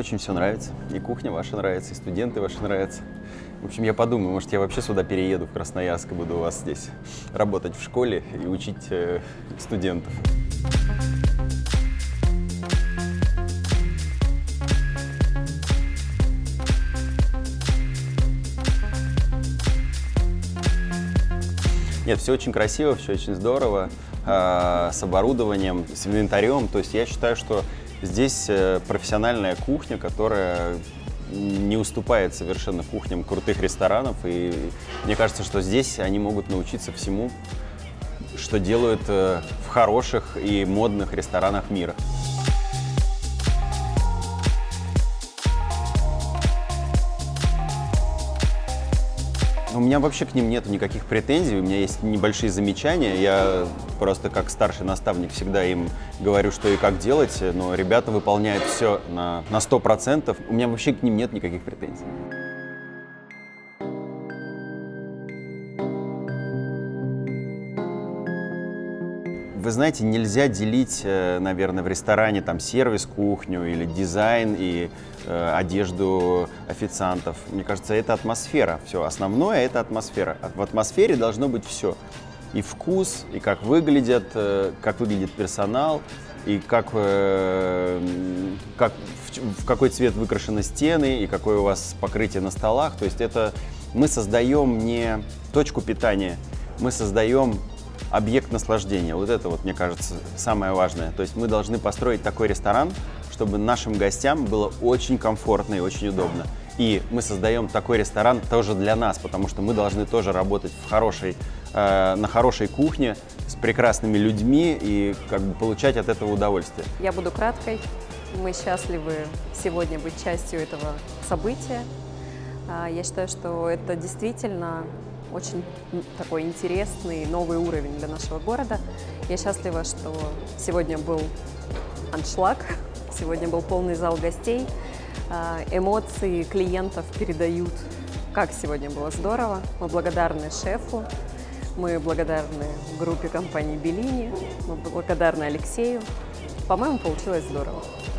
очень все нравится. И кухня ваша нравится, и студенты ваши нравятся. В общем, я подумаю, может, я вообще сюда перееду, в Красноярск, и буду у вас здесь работать в школе и учить студентов. Нет, все очень красиво, все очень здорово, с оборудованием, с инвентарем. То есть я считаю, что здесь профессиональная кухня, которая не уступает совершенно кухням крутых ресторанов. И мне кажется, что здесь они могут научиться всему, что делают в хороших и модных ресторанах мира. У меня вообще к ним нет никаких претензий, у меня есть небольшие замечания. Я просто как старший наставник всегда им говорю, что и как делать, но ребята выполняют все на 100%. У меня вообще к ним нет никаких претензий. Вы знаете, нельзя делить, наверное, в ресторане там сервис-кухню или дизайн и одежду официантов. Мне кажется, это атмосфера. Все, основное это атмосфера. В атмосфере должно быть все. И вкус, и как выглядит персонал, и в какой цвет выкрашены стены, и какое у вас покрытие на столах. То есть это мы создаем не точку питания, мы создаем объект наслаждения. Вот это, мне кажется, самое важное. То есть мы должны построить такой ресторан, чтобы нашим гостям было очень комфортно и очень удобно. И мы создаем такой ресторан тоже для нас, потому что мы должны тоже работать на хорошей кухне с прекрасными людьми и получать от этого удовольствие. Я буду краткой. Мы счастливы сегодня быть частью этого события. Я считаю, что это действительно очень такой интересный новый уровень для нашего города. Я счастлива, что сегодня был аншлаг, сегодня был полный зал гостей. Эмоции клиентов передают, как сегодня было здорово. Мы благодарны шефу, мы благодарны группе компании Беллини, мы благодарны Алексею. По-моему, получилось здорово.